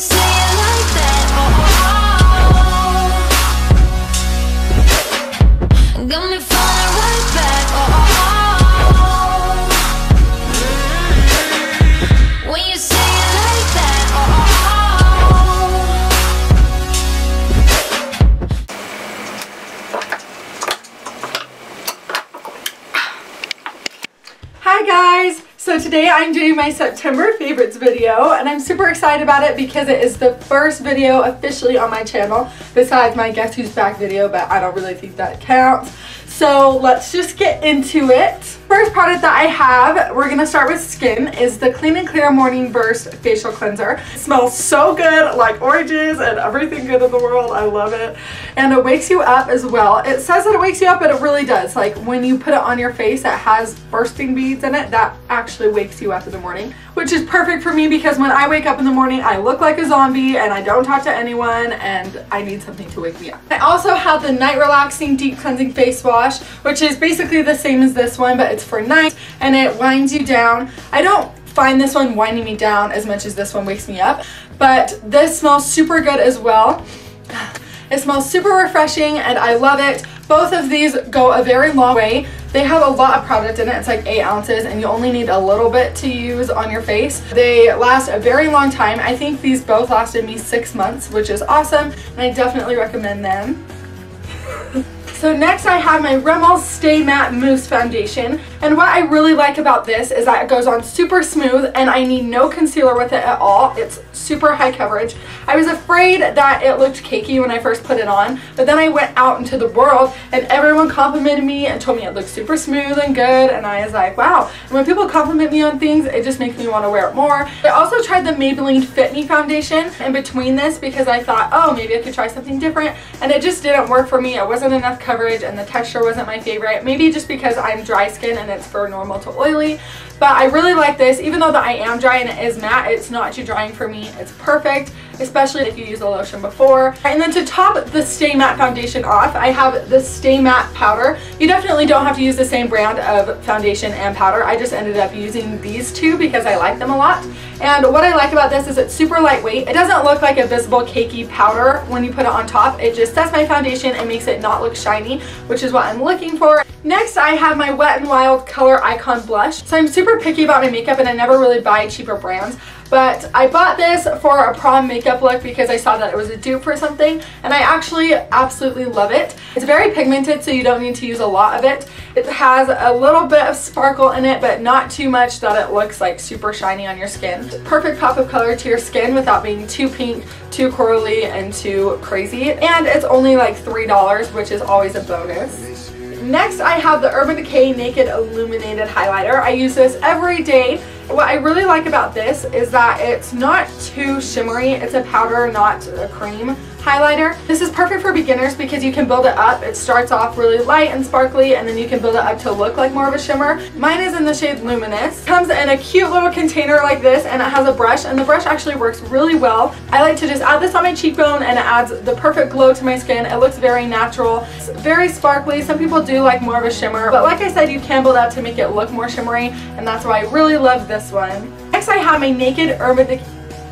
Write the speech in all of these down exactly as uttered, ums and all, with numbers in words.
say it like that, oh, got me falling right back, oh, when you say it like that, oh. Hi guys! So today I'm doing my September favorites video, and I'm super excited about it because it is the first video officially on my channel besides my Guess Who's Back video, but I don't really think that counts. So let's just get into it. First product that I have, we're gonna start with skin, is the Clean and Clear Morning Burst Facial Cleanser. It smells so good, like oranges and everything good in the world. I love it. And it wakes you up as well. It says that it wakes you up, but it really does. Like when you put it on your face, it has bursting beads in it. That actually wakes you up in the morning, which is perfect for me because when I wake up in the morning, I look like a zombie and I don't talk to anyone, and I need something to wake me up. I also have the Night Relaxing Deep Cleansing Face Wash, which is basically the same as this one, but it's for night, and it winds you down. I don't find this one winding me down as much as this one wakes me up, but this smells super good as well. It smells super refreshing and I love it. Both of these go a very long way. They have a lot of product in it. It's like eight ounces and you only need a little bit to use on your face. They last a very long time. I think these both lasted me six months, which is awesome, and I definitely recommend them. So next I have my Rimmel Stay Matte Mousse Foundation, and what I really like about this is that it goes on super smooth and I need no concealer with it at all. It's super high coverage. I was afraid that it looked cakey when I first put it on, but then I went out into the world and everyone complimented me and told me it looked super smooth and good, and I was like, wow. And when people compliment me on things, it just makes me want to wear it more. I also tried the Maybelline Fit Me Foundation in between this because I thought, oh, maybe I could try something different, and it just didn't work for me. It wasn't enough coverage. Coverage and the texture wasn't my favorite. Maybe just because I'm dry skin and it's for normal to oily, but I really like this. Even though that I am dry and it is matte, it's not too drying for me. It's perfect, especially if you use a lotion before. And then to top the Stay Matte Foundation off, I have the Stay Matte Powder. You definitely don't have to use the same brand of foundation and powder. I just ended up using these two because I like them a lot. And what I like about this is it's super lightweight. It doesn't look like a visible cakey powder when you put it on top. It just sets my foundation and makes it not look shiny, which is what I'm looking for. Next, I have my Wet n Wild Color Icon Blush. So I'm super picky about my makeup and I never really buy cheaper brands, but I bought this for a prom makeup look because I saw that it was a dupe for something, and I actually absolutely love it. It's very pigmented, so you don't need to use a lot of it. It has a little bit of sparkle in it, but not too much that it looks like super shiny on your skin. Perfect pop of color to your skin without being too pink, too corally, and too crazy. And it's only like three dollars, which is always a bonus. Next, I have the Urban Decay Naked Illuminated Highlighter. I use this every day. What I really like about this is that it's not too shimmery. It's a powder, not a cream highlighter. This is perfect for beginners because you can build it up. It starts off really light and sparkly, and then you can build it up to look like more of a shimmer. Mine is in the shade Luminous. It comes in a cute little container like this, and it has a brush, and the brush actually works really well. I like to just add this on my cheekbone and it adds the perfect glow to my skin. It looks very natural. It's very sparkly. Some people do like more of a shimmer, but like I said, you can build up to make it look more shimmery, and that's why I really love this one. Next, I have my Naked Urban Decay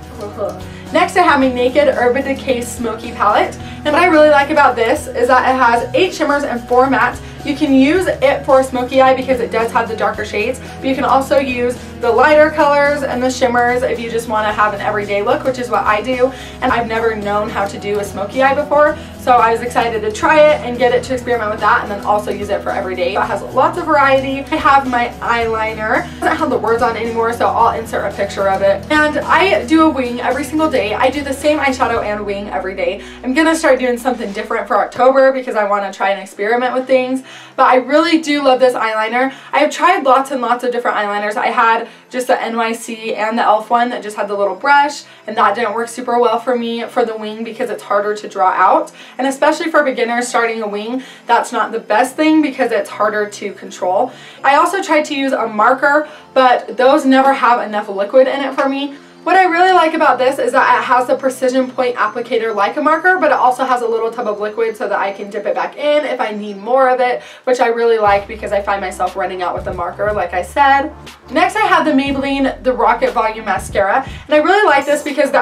Next I have my Naked Urban Decay Smoky Palette, and what I really like about this is that it has eight shimmers and four mattes. You can use it for a smoky eye because it does have the darker shades, but you can also use the lighter colors and the shimmers if you just want to have an everyday look, which is what I do, and I've never known how to do a smoky eye before, so I was excited to try it and get it to experiment with that, and then also use it for everyday. It has lots of variety. I have my eyeliner. It doesn't have the words on it anymore, so I'll insert a picture of it. And I do a wing every single day. I do the same eyeshadow and wing every day. I'm gonna start doing something different for October because I want to try and experiment with things, but I really do love this eyeliner. I have tried lots and lots of different eyeliners. I had just the N Y C and the e l f one that just had the little brush, and that didn't work super well for me for the wing because it's harder to draw out, and especially for beginners starting a wing, that's not the best thing because it's harder to control. I also tried to use a marker, but those never have enough liquid in it for me. What I really like about this is that it has the precision point applicator like a marker, but it also has a little tub of liquid so that I can dip it back in if I need more of it, which I really like because I find myself running out with the marker, like I said. Next I have the Maybelline The Rocket Volume Mascara, and I really like this because the applicator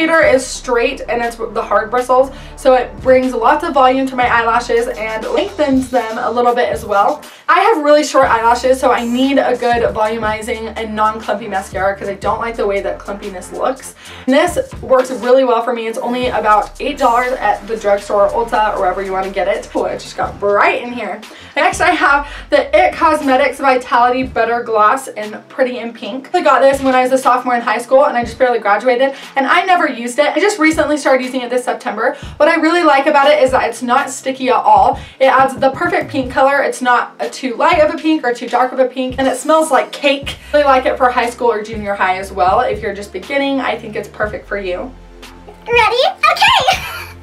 applicator is straight and it's the hard bristles, so it brings lots of volume to my eyelashes and lengthens them a little bit as well. I have really short eyelashes, so I need a good volumizing and non-clumpy mascara because I don't like the way that clumpiness looks. And this works really well for me. It's only about eight dollars at the drugstore, Ulta, or wherever you want to get it. Oh, it just got bright in here. Next, I have the It Cosmetics Vitality Butter Gloss in Pretty in Pink. I got this when I was a sophomore in high school and I just barely graduated, and I never used it. I just recently started using it this September. What I really like about it is that it's not sticky at all. It adds the perfect pink color. It's not a too light of a pink or too dark of a pink, and it smells like cake. I really like it for high school or junior high as well. If you're just beginning, I think it's perfect for you. Ready? Okay!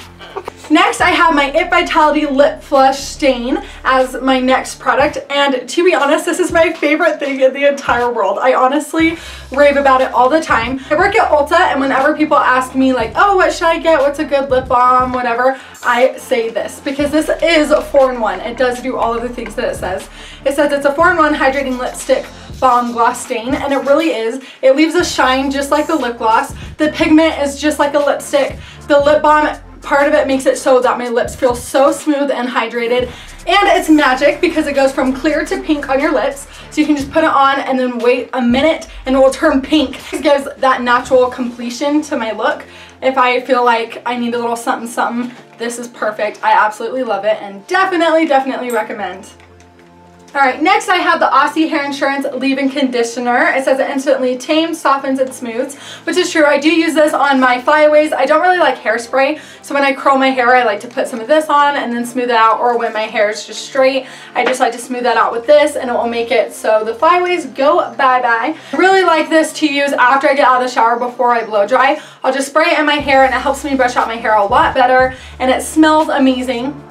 Next, I have my It Vitality Lip Flush Stain as my next product, and to be honest, this is my favorite thing in the entire world. I honestly rave about it all the time. I work at Ulta, and whenever people ask me like, oh, what should I get? What's a good lip balm? Whatever, I say this because this is a four in one. It does do all of the things that it says. It says it's a four in one hydrating lipstick balm gloss stain, and it really is. It leaves a shine just like the lip gloss. The pigment is just like a lipstick. The lip balm part of it makes it so that my lips feel so smooth and hydrated, and it's magic because it goes from clear to pink on your lips, so you can just put it on and then wait a minute and it will turn pink. It gives that natural completion to my look. If I feel like I need a little something something, this is perfect. I absolutely love it and definitely definitely recommend. Alright, next I have the Aussie Hair Insurance Leave-In Conditioner. It says it instantly tames, softens, and smooths, which is true. I do use this on my flyaways. I don't really like hairspray, so when I curl my hair, I like to put some of this on and then smooth it out, or when my hair is just straight, I just like to smooth that out with this, and it will make it so the flyaways go bye-bye. I really like this to use after I get out of the shower before I blow dry. I'll just spray it in my hair, and it helps me brush out my hair a lot better, and it smells amazing.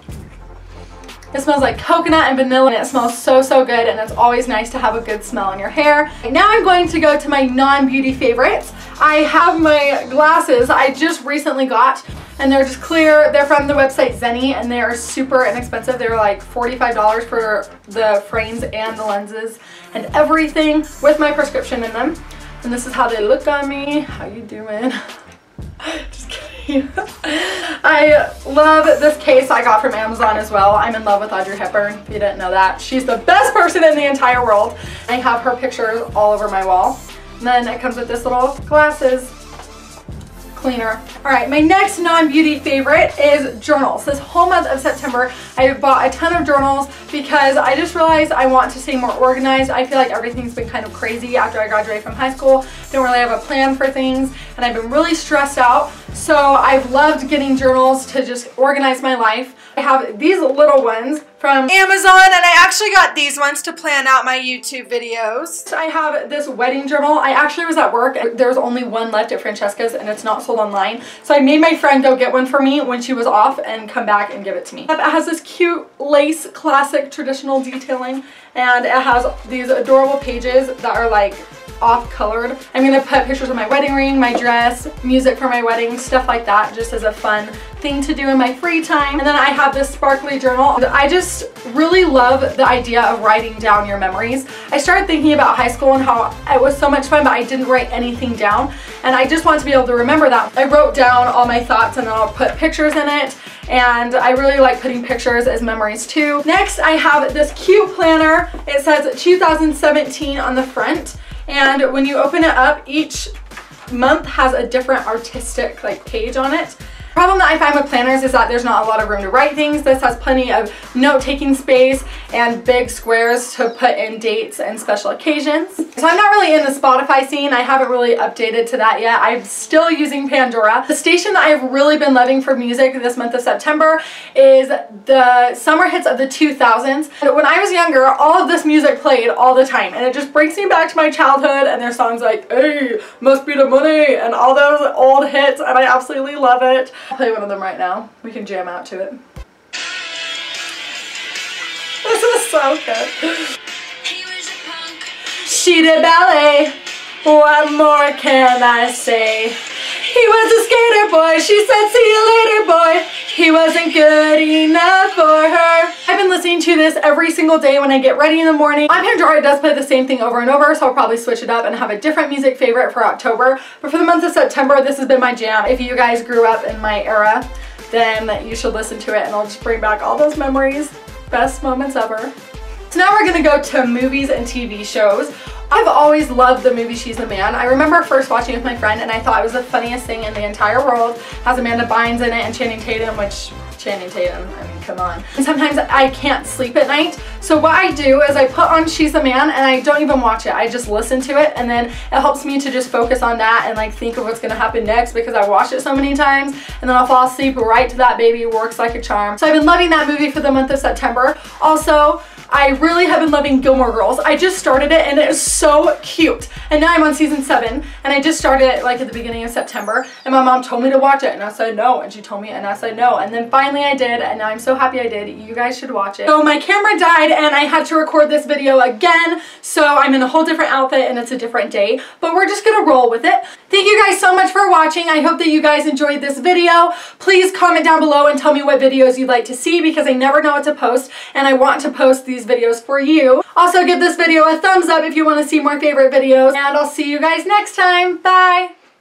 It smells like coconut and vanilla, and it smells so, so good, and it's always nice to have a good smell in your hair. Now I'm going to go to my non-beauty favorites. I have my glasses I just recently got, and they're just clear. They're from the website Zenni, and they are super inexpensive. They're like forty-five dollars for the frames and the lenses and everything with my prescription in them. And this is how they look on me. How you doing? Just kidding. I love this case I got from Amazon as well. I'm in love with Audrey Hepburn, if you didn't know that. She's the best person in the entire world. I have her pictures all over my wall. And then it comes with this little glasses cleaner. Alright, my next non-beauty favorite is journals. This whole month of September, I bought a ton of journals because I just realized I want to stay more organized. I feel like everything's been kind of crazy after I graduated from high school. Don't really have a plan for things, and I've been really stressed out. So I've loved getting journals to just organize my life. I have these little ones from Amazon, and I actually got these ones to plan out my YouTube videos. I have this wedding journal. I actually was at work. There's only one left at Francesca's, and it's not sold online. So I made my friend go get one for me when she was off and come back and give it to me. It has this cute lace classic traditional detailing, and it has these adorable pages that are like off colored. I'm gonna put pictures of my wedding ring, my dress, music for my wedding, stuff like that, just as a fun thing to do in my free time. And then I have this sparkly journal. I just really love the idea of writing down your memories. I started thinking about high school and how it was so much fun, but I didn't write anything down, and I just want to be able to remember that. I wrote down all my thoughts, and then I'll put pictures in it, and I really like putting pictures as memories too. Next, I have this cute planner. It says two thousand seventeen on the front. And when you open it up, each month has a different artistic like page on it. The problem that I find with planners is that there's not a lot of room to write things. This has plenty of note-taking space and big squares to put in dates and special occasions. So I'm not really in the Spotify scene. I haven't really updated to that yet. I'm still using Pandora. The station that I've really been loving for music this month of September is the summer hits of the two thousands. When I was younger, all of this music played all the time, and it just brings me back to my childhood, and there's songs like, hey, must be the money, and all those old hits, and I absolutely love it. I'll play one of them right now. We can jam out to it. This is so good. She did ballet. What more can I say? He was a skater boy. She said, see you later, boy. He wasn't good enough for her. I've been listening to this every single day when I get ready in the morning. On Pandora, it does play the same thing over and over, so I'll probably switch it up and have a different music favorite for October. But for the month of September, this has been my jam. If you guys grew up in my era, then you should listen to it, and I'll just bring back all those memories. Best moments ever. So now we're gonna go to movies and T V shows. I've always loved the movie She's the Man. I remember first watching it with my friend and I thought it was the funniest thing in the entire world. It has Amanda Bynes in it and Channing Tatum, which, Channing Tatum, I mean, come on. And sometimes I can't sleep at night. So what I do is I put on She's the Man and I don't even watch it. I just listen to it, and then it helps me to just focus on that and like think of what's gonna happen next because I watched it so many times, and then I'll fall asleep right to that baby. Works like a charm. So I've been loving that movie for the month of September. Also, I really have been loving Gilmore Girls. I just started it and it is so cute. And now I'm on season seven, and I just started it like at the beginning of September, and my mom told me to watch it and I said no, and she told me and I said no, and then finally I did, and now I'm so happy I did. You guys should watch it. So my camera died and I had to record this video again, so I'm in a whole different outfit and it's a different day, but we're just gonna roll with it. Thank you guys so much for watching. I hope that you guys enjoyed this video. Please comment down below and tell me what videos you'd like to see, because I never know what to post and I want to post these videos for you. Also, give this video a thumbs up if you want to see more favorite videos, and I'll see you guys next time. Bye!